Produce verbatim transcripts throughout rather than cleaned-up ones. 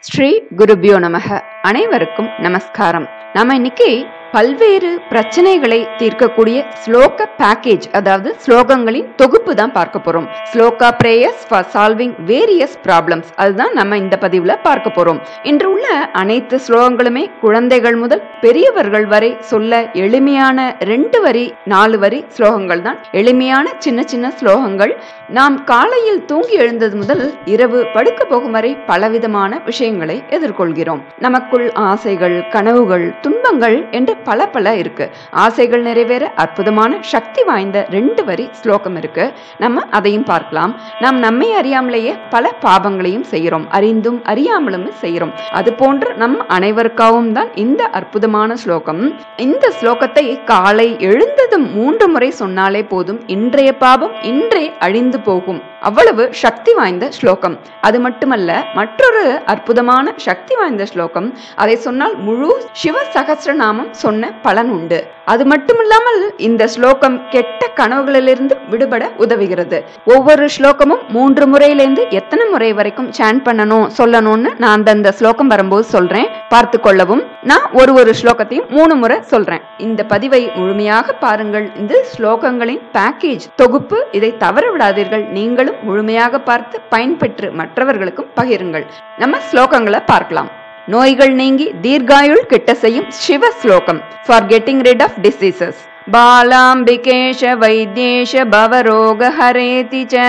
ஸ்ரீ குருபியோ நமக. அனைவருக்கும் நமஸ்காரம். நாம இன்னைக்கு பல்வேறு பிரச்சனைகளை தீர்க்கக்கூடிய ஸ்லோக பேக்கேஜ், அதாவது ஸ்லோகங்களின் தொகுப்பு தான் பார்க்க போறோம். Shloka prayers for solving various problems, அதுதான் நம்ம இந்த பதிவுல பார்க்க போறோம். இன்று உள்ள அனைத்து ஸ்லோகங்களுமே குழந்தைகள் முதல் பெரியவர்கள் வரை சொல்ல எளிமையான ரெண்டு வரி நாலு வரி ஸ்லோகங்கள் தான். எளிமையான சின்ன சின்ன ஸ்லோகங்கள். நாம் காலையில் தூங்கி எழுந்தது முதல் இரவு படுக்க போகும் வரை பலவிதமான விஷயங்களை எதிர்கொள்கிறோம். நமக்குள் ஆசைகள், கனவுகள், துன்பங்கள் என்று பல பல இருக்கு. ஆசைகள் நிறைவேற அற்புதமான சக்தி வாய்ந்த ரெண்டு வரி ஸ்லோகம் இருக்கு. நம்ம அதையும் பார்க்கலாம். நாம் நம்மை அறியாமலேயே பல பாபங்களையும் செய்கிறோம், அறிந்தும் அறியாமலும் செய்கிறோம். அது போன்று நம் அனைவருக்காகவும் தான் இந்த அற்புதமான ஸ்லோகம். இந்த ஸ்லோகத்தை காலை எழுந்ததும் மூன்று முறை சொன்னாலே போதும், இன்றைய பாபம் இன்றே அழிந்து போகும். அவ்வளவு சக்தி வாய்ந்த ஸ்லோகம். அது மட்டுமல்ல, மற்றொரு அற்புதமான சக்தி வாய்ந்த ஸ்லோகம். அதை சொன்னால் முழு சிவ சகஸ்ரநாமம் சொன்ன பலன் உண்டு. அது மட்டுமில்லாமல் இந்த ஸ்லோகம் கெட்ட கனவுகளிலிருந்து விடுபட உதவுகிறது. ஒவ்வொரு ஸ்லோகமும் மூன்று முறையிலிருந்து எத்தனை முறை வரைக்கும் சாண்ட் பண்ணணும் சொல்லணும்னு நான் அந்தந்த ஸ்லோகம் வரும்போது சொல்றேன், பார்த்து கொள்ளவும். நான் ஒரு ஒரு ஸ்லோகத்தையும் மூணு முறை சொல்றேன். இந்த பதிவை முழுமையாக பாருங்கள். இந்த ஸ்லோகங்களின் பேக்கேஜ் தொகுப்பு, இதை தவற விடாதீர்கள். நீங்களும் முழுமையாக பார்த்து பயன்பெற்று மற்றவர்களுக்கும் பகிருங்கள். நம்ம ஸ்லோகங்களை பார்க்கலாம். நோய்கள் நீங்கி தீர்காயுள் கிட்ட செய்யும் சிவ ஸ்லோகம். For getting rid of diseases. बालाम्बिकेश वैद्येश भवरोग हरेति च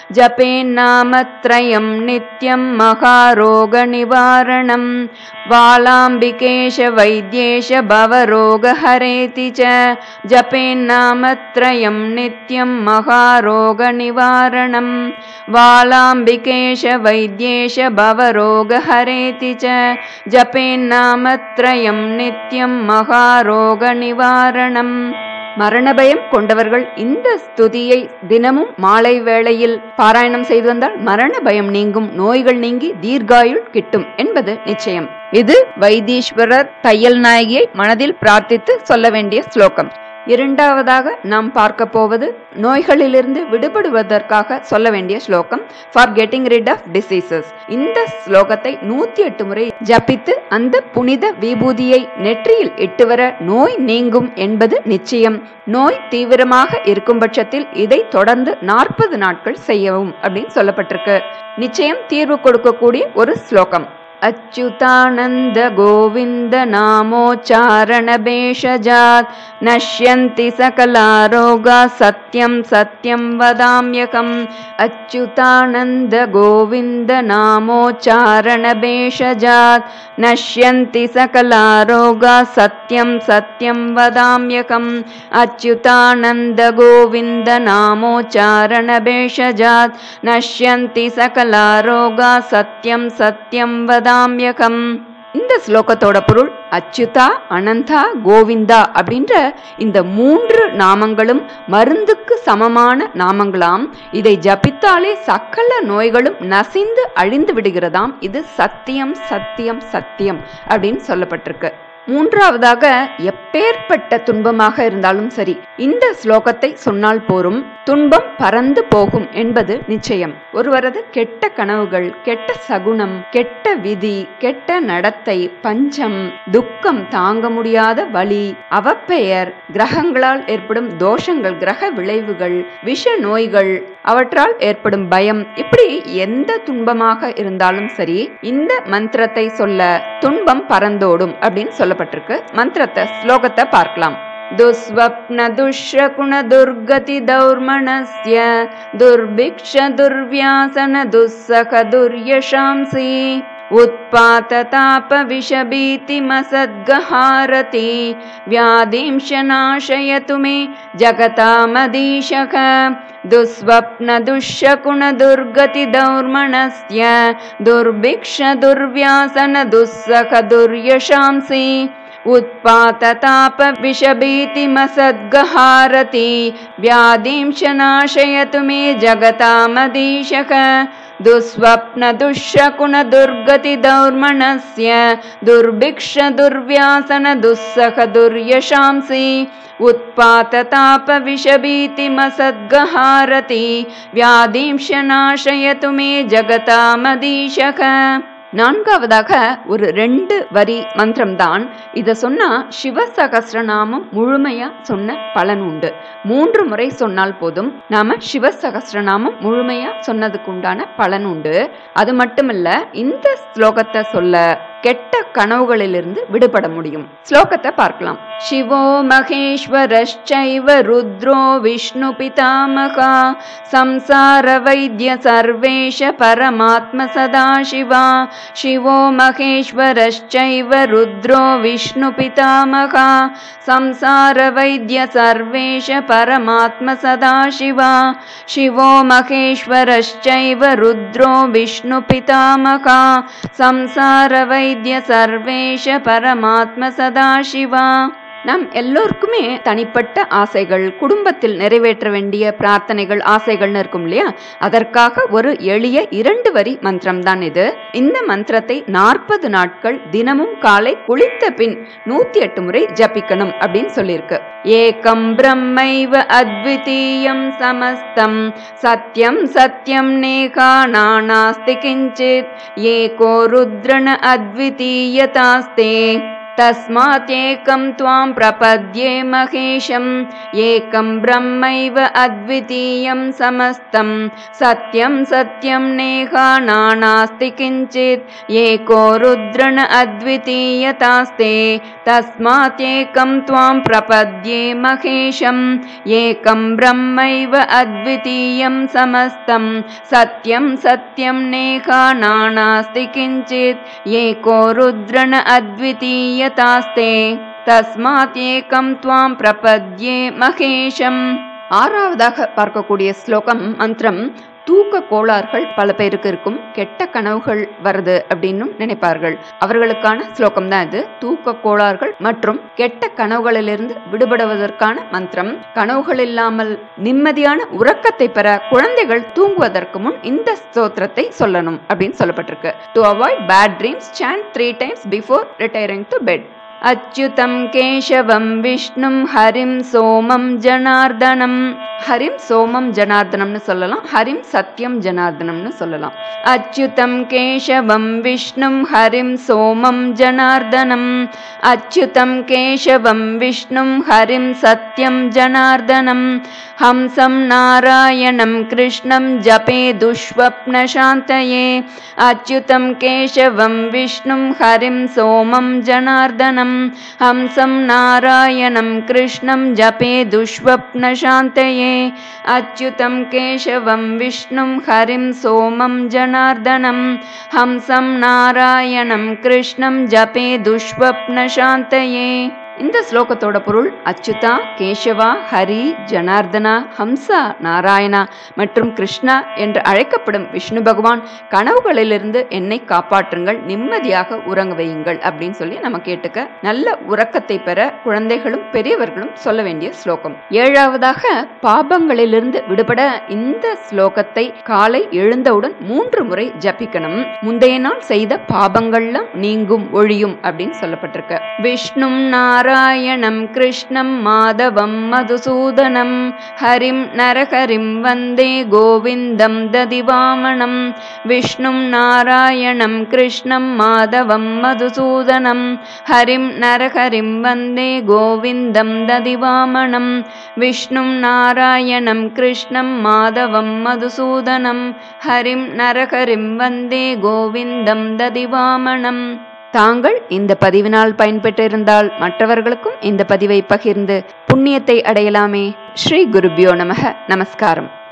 जपेन्नामत्रयं नित्यं महारोग निवारणं. बालाम्बिकेश वैद्येश भवरोग हरेति च जपेन्नामत्रयं नित्यं महारोग निवारणं. बालाम्बिकेश वैद्येश भवरोग हरेति च जपेन्नामत्रयं नित्यं महारोग निवारणं. மரணபயம் கொண்டவர்கள் இந்த ஸ்துதியை தினமும் மாலை வேளையில் பாராயணம் செய்து வந்தால் மரண பயம் நீங்கும், நோய்கள் நீங்கி தீர்காயுள் கிட்டும் என்பது நிச்சயம். இது வைத்தீஸ்வரர் தையல் நாயகியை மனதில் பிரார்த்தித்து சொல்ல வேண்டிய ஸ்லோகம். இரண்டாவதாக நாம் பார்க்க போவது நோய்களிலிருந்து விடுபடுவதற்காக சொல்ல வேண்டிய ஸ்லோகம். For getting rid of diseases. இந்த ஸ்லோகத்தை நூத்தி எட்டு முறை ஜபித்து அந்த புனித விபூதியை நெற்றியில் இட்டு வர நோய் நீங்கும் என்பது நிச்சயம். நோய் தீவிரமாக இருக்கும் பட்சத்தில் இதை தொடர்ந்து நாற்பது நாட்கள் செய்யவும் அப்படின்னு சொல்லப்பட்டிருக்கு. நிச்சயம் தீர்வு கொடுக்கக்கூடிய ஒரு ஸ்லோகம். अच्युतानंद गोविंद नामोच्चारण भेषजात् नश्यन्ति सकला रोगा सत्यं सत्यं वदाम्यहम्. अच्युतानंद गोविंद नामोच्चारण भेषजात् नश्यन्ति सकला रोगा सत्यं सत्यं वदाम्यहम्. अच्युतानंद गोविंद नामोच्चारण भेषजात् नश्यन्ति सकला रोगा सत्यं सत्यं वदाम्यहम्. இந்த ஸ்லோகத்தோட பொருள் அச்சுதா, அனந்தா, கோவிந்தா அப்படின்ற இந்த மூன்று நாமங்களும் மருந்துக்கு சமமான நாமங்களாம். இதை ஜபித்தாலே சகல நோய்களும் நசிந்து அழிந்து விடுகிறதாம். இது சத்தியம் சத்தியம் சத்தியம் அப்படின்னு சொல்லப்பட்டிருக்கு. மூன்றாவதாக, எப்பேற்பட்ட துன்பமாக இருந்தாலும் சரி இந்த ஸ்லோகத்தை சொன்னால் போரும், துன்பம் பறந்து போகும் என்பது நிச்சயம். ஒருவரது கெட்ட கனவுகள், கெட்ட சகுனம், கெட்ட விதி, கெட்ட நடத்தை, பஞ்சம், துக்கம், தாங்க முடியாத வலி, அவப்பெயர், கிரகங்களால் ஏற்படும் தோஷங்கள், கிரக விளைவுகள், விஷ நோய்கள், அவற்றால் ஏற்படும் பயம், இப்படி எந்த துன்பமாக இருந்தாலும் சரி இந்த மந்திரத்தை சொல்ல துன்பம் பறந்தோடும் அப்படின்னு சொல்லப்பட்டிருக்கு. மந்திரத்தை ஸ்லோகத்தை பார்க்கலாம். दुस्वप्न दुष्यकुण दुर्गति दौर्मणस्य दुर्भिक्ष दुर्व्यासन दुस्सख दुर्यशांसि उत्पातताप विषभीतिमसद्गहारति व्याधिंश नाशयतु मे जगतामधीशः. दुस्वप्न दुष्यकुण दुर्गति दौर्मणस्य दुर्भिक्ष दुर्व्यासन दुस्सख दुर्यशांसि उत्पातताप विषभीतिमसद्गहारति व्याधिंश नाशयतु मे जगतामधीशः. दुस्वप्न दुष्यकुण दुर्गति दौर्मणस्य दुर्भिक्ष दुर्व्यासन दुस्सख दुर्यशांसि उत्पातताप विषभीतिमसद्गहारति व्याधिंश नाशयतु मे जगतामधीशः. நான்காவதாக ஒரு ரெண்டு வரி மந்திரம் தான். இத சொன்னா சிவ சகஸ்ரநாமம் முழுமையா சொன்ன பலன் உண்டு. மூன்று முறை சொன்னால் போதும், நாம சிவ சகஸ்ரநாமம் முழுமையா சொன்னதுக்கு உண்டான பலன் உண்டு. அது மட்டுமல்ல, இந்த ஸ்லோகத்தை சொல்ல கெட்ட கனவுகளிலிருந்து விடுபட முடியும். ஸ்லோகத்தை பார்க்கலாம். சிவோ மகேஸ்வரಶ್ಚைவ ருத்ரோ விஷ்ணு பிதாமகா சம்சார வைத்ய சர்வேஷ பரமாத்ம சதாசிவா. சிவோ மகேஸ்வரಶ್ಚைவ ருத்ரோ விஷ்ணு பிதாமகா சம்சார வைத்ய சர்வேஷ பரமாத்ம சதாசிவா. சிவோ மகேஸ்வரಶ್ಚைவ ருத்ரோ விஷ்ணு பிதாமகா சம்சார வைத்ய சர்வேஷ பரமாத்ம சதாசிவா. நம் எல்லோருக்குமே தனிப்பட்ட ஆசைகள், குடும்பத்தில் நிறைவேற்ற வேண்டிய பிரார்த்தனைகள், ஆசைகள்னு இருக்கும் இல்லையா? அதற்காக ஒரு எளிய இரண்டு வரி மந்திரம் தான் இது. இந்த மந்திரத்தை நாற்பது நாட்கள் தினமும் காலை குளித்த பின் நூத்தி எட்டு முறை ஜபிக்கணும் அப்படின்னு சொல்லியிருக்கு. ஏகம் பிரம்மைவ அத்விதீயம் சமஸ்தம் சத்யம் சத்யம் நேகா நானாஸ்தி கிஞ்சித் ஏகோ ருத்ரன அத்விதீயதாஸ்தே தஸ்மாத் ஏகம் த்வாம் பிரபத்யே மகேஷம். ஏகம் பிரம்மைவ அத்விதீயம் சமஸ்தம் சத்யம் சத்யம் நேகா நானாஸ்தி கிஞ்சித் ஏகோ ருத்ரன அத்விதீயதாஸ்தே தஸ்மாத் ஏகம் த்வாம் பிரபத்யே மகேஷம். ஏகம் பிரம்மைவ அத்விதீயம் சமஸ்தம் சத்யம் சத்யம் நேகா நானாஸ்தி கிஞ்சித் ஏகோ ருத்ரன அத்விதீய தாஸ்தே தஸ்மாத் ஏகம் த்வாம் பிரபத்யே மகேஷம். ஆறாவதாக பார்க்கக்கூடிய ஸ்லோகம் மந்திரம். தூக்க கோளாறுகள் பல பேருக்கு இருக்கும். கெட்ட கனவுகள் வருது அப்படின்னு நினைப்பார்கள். அவர்களுக்கான ஸ்லோகம் தான் இது. தூக்க கோளாறுகள் மற்றும் கெட்ட கனவுகளிலிருந்து விடுபடுவதற்கான மந்திரம். கனவுகள் இல்லாமல் நிம்மதியான உறக்கத்தை பெற குழந்தைகள் தூங்குவதற்கு முன் இந்த ஸ்தோத்திரத்தை சொல்லணும் அப்படின்னு சொல்லப்பட்டிருக்கு. To avoid bad dreams chant three times before retiring to bed. அச்சுதம் கேசவம் விஷ்ணும் ஹரிம் சோமம் ஜனார்தனம். ஹரிம் சோமம் ஜனார்தனம்னு சொல்லலாம். ஹரிம் சத்யம் ஜனார்தனம்னு சொல்லலாம். அச்சுதம் கேசவம் விஷ்ணும் ஹரிம் சோமம் ஜனார்தனம். அச்சுதம் கேசவம் விஷ்ணும் ஹரிம் சத்யம் ஜனார்தனம். ஹம்சம் நாராயணம் கிருஷ்ணம் ஜபே துஷ்வப்ன சாந்தயே. அச்சுதம் கேசவம் விஷ்ணும் ஹரிம் சோமம் ஜனார்தனம். ஹம்சம் நாராயணம் கிருஷ்ணம் ஜபே துஷ்வப்ன சாந்தயே. அச்சுதம் கேசவம் விஷ்ணும் ஹரிம் சோமம் ஜனார்தனம். ஹம்சம் நாராயணம் கிருஷ்ணம் ஜபே துஷ்வப்ன சாந்தயே. இந்த ஸ்லோகத்தோட பொருள் அச்சுதா, கேசவா, ஹரி, ஜனார்தனா, ஹம்சா, நாராயணா மற்றும் கிருஷ்ணா என்று அழைக்கப்படும் விஷ்ணு பகவான் கனவுகளிலிருந்து என்னை காப்பாற்றுங்கள், நிம்மதியாக உறங்க வையுங்கள் அப்படின்னு சொல்லி நம்ம கேட்டுக்க நல்ல உறக்கத்தை பெற குழந்தைகளும் பெரியவர்களும் சொல்ல வேண்டிய ஸ்லோகம். ஏழாவதாக பாபங்களிலிருந்து விடுபட இந்த ஸ்லோகத்தை காலை எழுந்தவுடன் மூன்று முறை ஜபிக்கணும். முந்தைய நாள் செய்த பாபங்கள்லாம் நீங்கும், ஒழியும் அப்படின்னு சொல்லப்பட்டிருக்கு. விஷ்ணும் நாராயணம் கிருஷ்ணம் மாதவம் மதுசூதனம் ஹரிம் நரஹரிம் வந்தே கோவிந்தம் ததிவாமணம். விஷ்ணும் நாராயணம் கிருஷ்ணம் மாதவம் மதுசூதனம் ஹரிம் நரஹரிம் வந்தே கோவிந்தம் ததிவாமணம். விஷ்ணும் நாராயணம் கிருஷ்ணம் மாதவம் மதுசூதனம் ஹரிம் நரஹரிம் வந்தே கோவிந்தம் ததிவாமணம். தாங்கள் இந்த பதிவினால் பயன்பெற்றிருந்தால் மற்றவர்களுக்கும் இந்த பதிவை பகிர்ந்து புண்ணியத்தை அடையலாமே. ஸ்ரீ குருபியோ நமக. நமஸ்காரம்.